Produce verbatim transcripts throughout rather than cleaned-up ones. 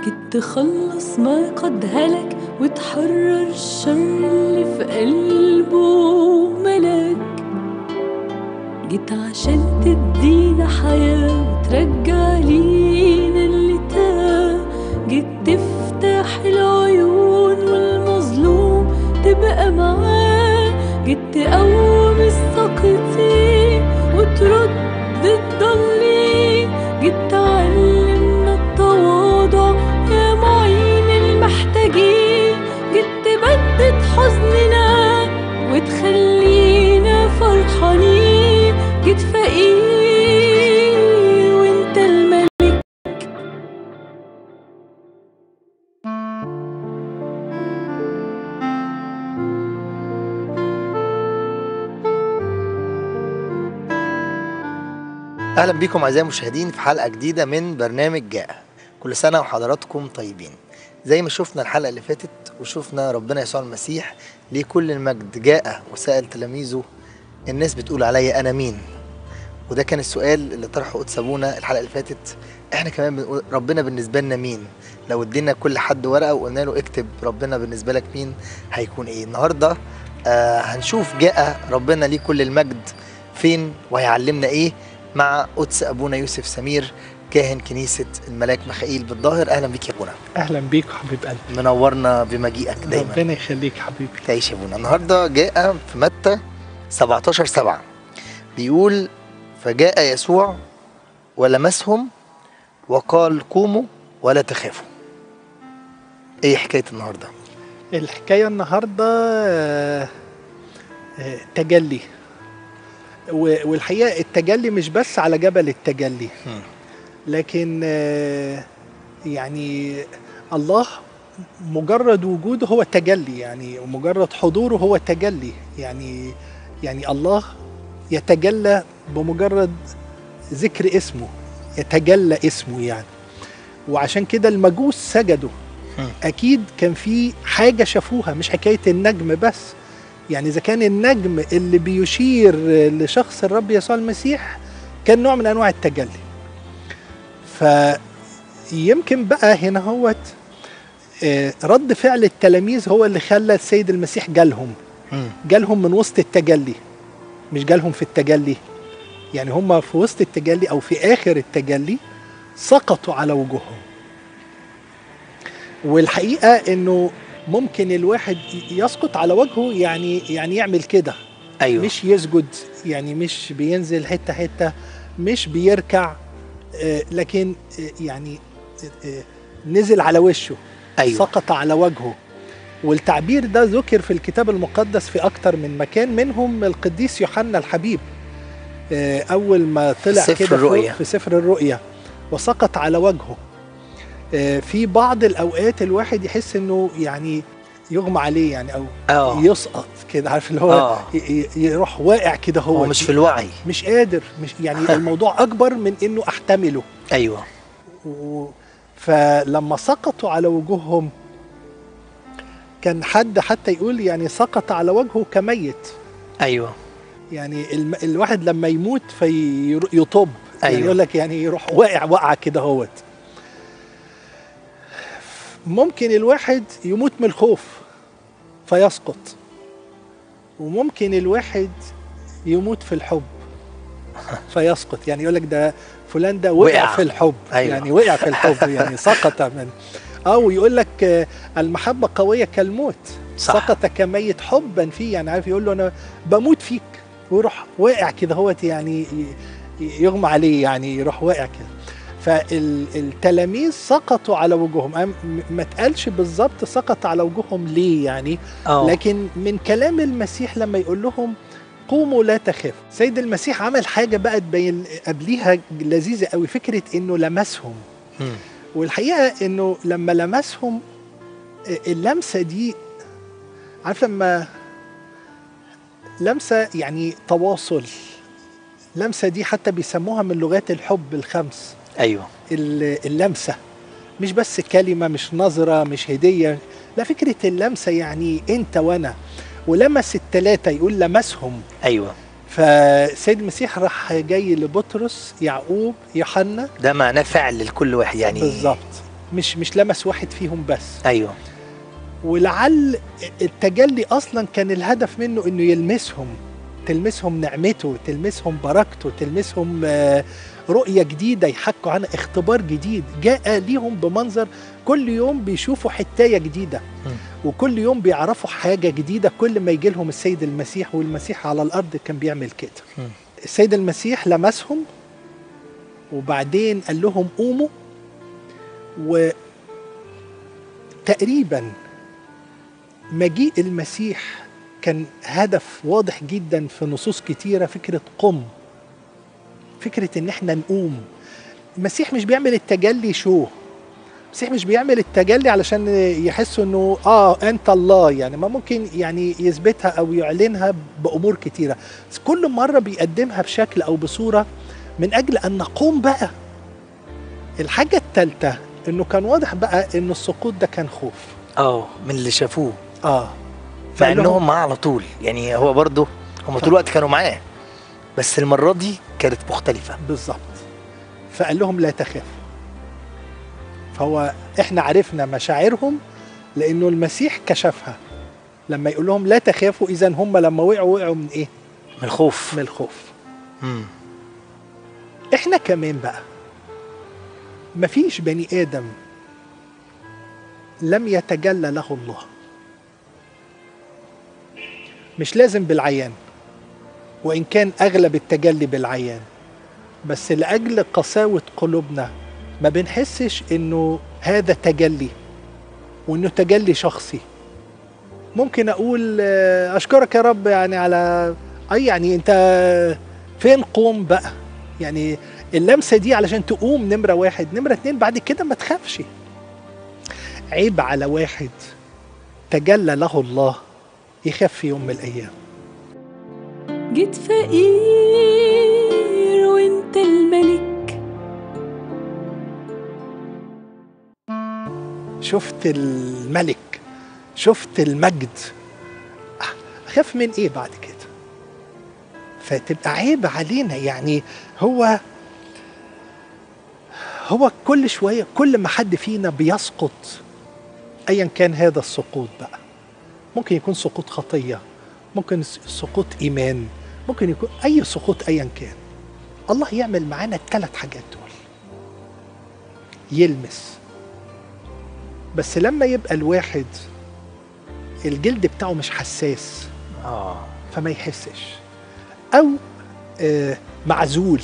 جيت تخلص ما قد هلك وتحرر الشر اللي في قلبه ملك. جيت عشان تدينا حياة وترجع لينا اللي تاه. جيت تفتح العيون والمظلوم تبقى معاه. جيت تقوم الساقطين وترد الضالين. جيت تعلمنا التواضع يا معين المحتاجين. جيت تبدد حزننا وتخلينا فرحانين. جيت فقير وانت الملك. اهلا بكم اعزائي المشاهدين في حلقه جديده من برنامج جاء. كل سنه وحضراتكم طيبين. زي ما شفنا الحلقه اللي فاتت وشفنا ربنا يسوع المسيح ليه كل المجد جاء وسأل تلاميذه الناس بتقول عليا انا مين. وده كان السؤال اللي طرحه قدس ابونا الحلقه اللي فاتت. احنا كمان بنقول ربنا بالنسبه لنا مين؟ لو ادينا كل حد ورقه وقلنا له اكتب ربنا بالنسبه لك مين هيكون ايه؟ النهارده آه هنشوف جاء ربنا ليه كل المجد فين وهيعلمنا ايه مع قدس ابونا يوسف سمير كاهن كنيسه الملاك ميخائيل بالظاهر. اهلا بيك يا ابونا. اهلا بيك حبيب قلبي. منورنا بمجيئك دايما. ربنا يخليك حبيبي. تعيش يا ابونا. النهارده جاء في متى سبعتاشر سبعة بيقول فجاء يسوع ولمسهم وقال قوموا ولا تخافوا. ايه حكايه النهارده؟ الحكايه النهارده آه، آه، تجلي. والحقيقه التجلي مش بس على جبل التجلي، لكن آه، يعني الله مجرد وجوده هو تجلي، يعني ومجرد حضوره هو تجلي. يعني يعني الله يتجلى بمجرد ذكر اسمه، يتجلى اسمه يعني. وعشان كده المجوس سجدوا. اكيد كان في حاجه شافوها، مش حكايه النجم بس. يعني اذا كان النجم اللي بيشير لشخص الرب يسوع المسيح كان نوع من انواع التجلي. فيمكن بقى هنا هوت رد فعل التلاميذ هو اللي خلى السيد المسيح جالهم جالهم من وسط التجلي، مش جالهم في التجلي. يعني هم في وسط التجلي او في اخر التجلي سقطوا على وجوههم. والحقيقه انه ممكن الواحد يسقط على وجهه، يعني يعني يعمل كده. أيوة. مش يسجد، يعني مش بينزل حته حته، مش بيركع، آه لكن آه يعني آه نزل على وشه. أيوة. سقط على وجهه. والتعبير ده ذكر في الكتاب المقدس في أكتر من مكان، منهم القديس يوحنا الحبيب آه أول ما طلع كده في سفر الرؤيا وسقط على وجهه. آه في بعض الأوقات الواحد يحس إنه يعني يغمى عليه، يعني أو أوه. يسقط كده، عارف اللي هو أوه. يروح واقع كده. هو, هو مش في الوعي، مش قادر، مش يعني الموضوع أكبر من إنه أحتمله. أيوة. و فلما سقطوا على وجوههم كان حد حتى يقول يعني سقط على وجهه كميت. أيوة. يعني الم... الواحد لما يموت فيطب. أيوة. يعني يقول لك يعني يروح واقع وقعة كده هوت. ممكن الواحد يموت من الخوف فيسقط، وممكن الواحد يموت في الحب فيسقط. يعني يقول لك ده فلان ده وقع, وقع في الحب. أيوة. يعني وقع في الحب يعني سقط من. أو يقول لك المحبة قوية كالموت. صح. سقط كميت حبا فيه، يعني عارف يقول له أنا بموت فيك، ويروح واقع كده هوت، يعني يغمى عليه، يعني يروح واقع كده. فالتلاميذ سقطوا على وجوههم. ما تقالش بالظبط سقط على وجوههم ليه يعني. أوه. لكن من كلام المسيح لما يقول لهم قوموا لا تخافوا، سيد المسيح عمل حاجة بقى تبين قبليها لذيذة قوي، فكرة انه لمسهم. م. والحقيقة انه لما لمسهم اللمسة دي، عارف لما لمسة يعني تواصل، لمسة دي حتى بيسموها من لغات الحب الخمس. أيوة. اللمسة مش بس كلمة، مش نظرة، مش هدية، لا، فكرة اللمسة يعني انت وانا. ولمس الثلاثة، يقول لمسهم. أيوة. فسيد المسيح راح جاي لبطرس، يعقوب، يوحنا. ده معناه فعل لكل واحد يعني. بالظبط. مش مش لمس واحد فيهم بس. ايوه. ولعل التجلي اصلا كان الهدف منه انه يلمسهم، تلمسهم نعمته، تلمسهم بركته، تلمسهم رؤية جديدة يحكوا عنها، اختبار جديد جاء ليهم بمنظر كل يوم بيشوفوا حتاية جديدة م. وكل يوم بيعرفوا حاجة جديدة كل ما يجي لهم السيد المسيح. والمسيح على الأرض كان بيعمل كده. م. السيد المسيح لمسهم وبعدين قال لهم قوموا، وتقريبا مجيء المسيح كان هدف واضح جدا في نصوص كتيرة، فكرة قم، فكرة ان احنا نقوم. المسيح مش بيعمل التجلي شو، المسيح مش بيعمل التجلي علشان يحسوا انه اه انت الله، يعني ما ممكن يعني يثبتها او يعلنها بامور كتيرة، بس كل مرة بيقدمها بشكل او بصورة من اجل ان نقوم بقى. الحاجة الثالثة انه كان واضح بقى ان السقوط ده كان خوف اه من اللي شافوه، اه مع انهم معاه على طول، يعني هو برضه هم طول الوقت كانوا معاه، بس المرة دي كانت مختلفة بالظبط. فقال لهم لا تخافوا. فهو احنا عرفنا مشاعرهم لانه المسيح كشفها لما يقول لهم لا تخافوا. اذا هم لما وقعوا وقعوا من ايه؟ من الخوف. من الخوف. مم. احنا كمان بقى مفيش بني ادم لم يتجلى له الله، مش لازم بالعيان، وإن كان أغلب التجلي بالعيان، بس لأجل قساوة قلوبنا ما بنحسش إنه هذا تجلي وإنه تجلي شخصي. ممكن أقول أشكرك يا رب يعني على أي يعني أنت فين قوم بقى، يعني اللمسة دي علشان تقوم نمرة واحد. نمرة اتنين بعد كده ما تخافش. عيب على واحد تجلى له الله يخاف في يوم من الأيام. جيت فقير وانت الملك، شفت الملك، شفت المجد، أخاف من إيه بعد كده؟ فتبقى عيب علينا. يعني هو هو كل شوية كل ما حد فينا بيسقط أيا كان هذا السقوط بقى، ممكن يكون سقوط خطية، ممكن سقوط إيمان، ممكن يكون أي سقوط أيا كان، الله يعمل معانا الثلاث حاجات دول. يلمس، بس لما يبقى الواحد الجلد بتاعه مش حساس آه. فما يحسش، أو آه معزول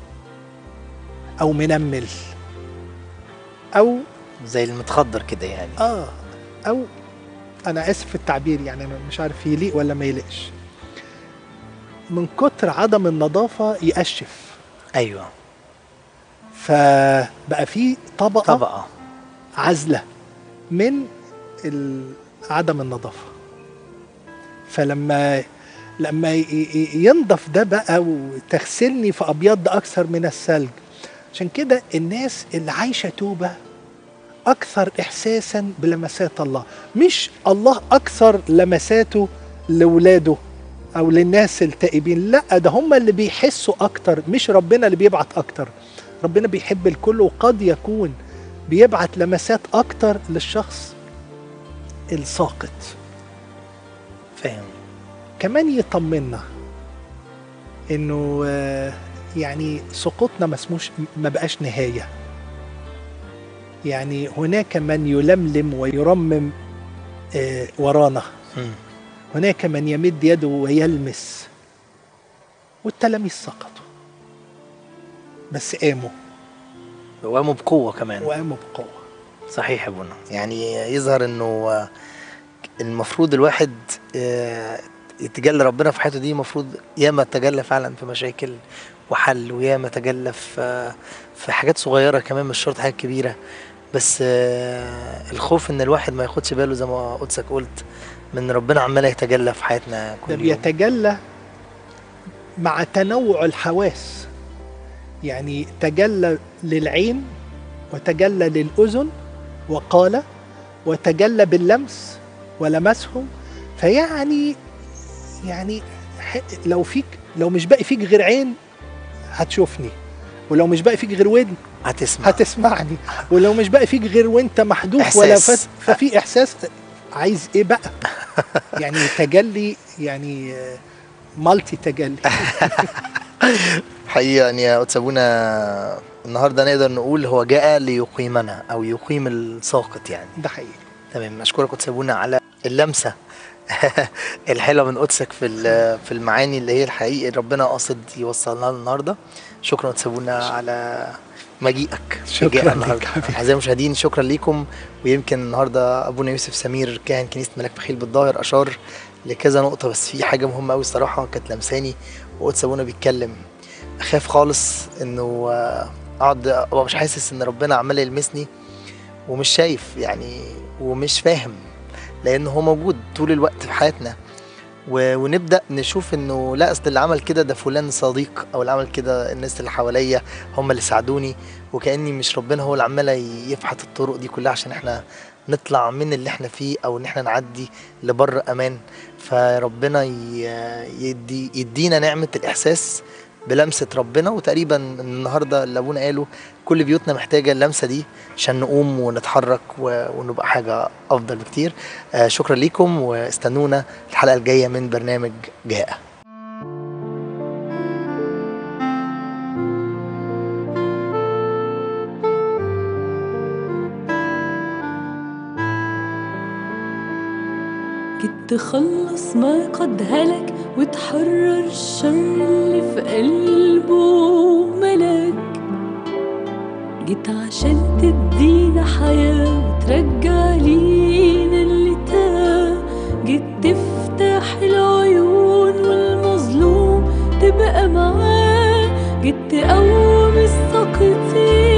أو منمل، أو زي المتخدر كده يعني، آه أو أنا آسف في التعبير، يعني أنا مش عارف يليق ولا ما يليقش، من كتر عدم النظافة يقشف. أيوة. فبقى في طبقة طبقة عزلة من عدم النظافة. فلما لما ينضف ده بقى وتغسلني فأبيض أكثر من الثلج. عشان كده الناس اللي عايشة توبة أكثر إحساسا بلمسات الله، مش الله أكثر لمساته لولاده أو للناس التائبين، لا ده هم اللي بيحسوا أكتر، مش ربنا اللي بيبعت أكتر. ربنا بيحب الكل، وقد يكون بيبعت لمسات أكتر للشخص الساقط. فاهم. كمان يطمنا إنه يعني سقوطنا ما اسموش ما بقاش نهاية. يعني هناك من يلملم ويرمم ورانا، هناك من يمد يده ويلمس. والتلاميذ سقطوا بس قاموا، وقاموا بقوة كمان، وقاموا بقوة. صحيح يا بونا. يعني يظهر انه المفروض الواحد يتجلى ربنا في حياته دي، المفروض ياما تجلى فعلا في مشاكل وحل، وياما تجلى في في حاجات صغيرة كمان، مش شرط حاجات كبيرة، بس الخوف ان الواحد ما ياخدش باله زي ما قدسك قلت من ربنا عمال يتجلى في حياتنا كل يوم. بيتجلى مع تنوع الحواس، يعني تجلى للعين وتجلى للأذن وقال، وتجلى باللمس ولمسهم. فيعني يعني لو فيك لو مش باقي فيك غير عين هتشوفني، ولو مش باقي فيك غير ودن هتسمع هتسمعني، ولو مش باقي فيك غير وانت محذوف إحساس. ولا فت... ففي احساس. عايز ايه بقى؟ يعني تجلي، يعني مالتي تجلي. حقيقة يعني يا قدس أبونا النهاردة نقدر نقول هو جاء ليقيمنا أو يقيم الساقط يعني. ده حقيقي. تمام، أشكرك قدس أبونا على اللمسة الحلوة من قدسك في في المعاني اللي هي الحقيقي ربنا قاصد يوصلنا النهاردة. شكرا قدس أبونا على مجيئك. شكرا لك. أعزائي المشاهدين شكرا ليكم. ويمكن النهاردة أبونا يوسف سمير كاهن كنيسة ملاك بخيل بالظاهر أشار لكذا نقطة، بس في حاجة مهمة أوي الصراحة كانت لمساني وقدس أبونا بيتكلم. أخاف خالص إنه أقعد أبقى مش حاسس إن ربنا عمال يلمسني ومش شايف يعني ومش فاهم، لأنه هو موجود طول الوقت في حياتنا، ونبدأ نشوف إنه لا أصل اللي عمل كده ده فلان صديق، أو اللي عمل كده الناس اللي حواليا هم اللي ساعدوني، وكأني مش ربنا هو اللي عمال يفحت الطرق دي كلها عشان إحنا نطلع من اللي إحنا فيه أو إن إحنا نعدي لبر أمان. فربنا يدي يدينا نعمة الإحساس بلمسة ربنا. وتقريبا النهاردة اللي أبونا قاله كل بيوتنا محتاجة اللمسة دي عشان نقوم ونتحرك ونبقى حاجة أفضل بكتير. آه شكرا ليكم، واستنونا الحلقة الجاية من برنامج جاء. جيت تخلص ما قد هلك وتحرر الشر اللي في قلبه ملك. جيت عشان تدينا حياة وترجع لينا اللي تاه. جيت تفتح العيون والمظلوم تبقى معاه. جيت تقوم الساقطين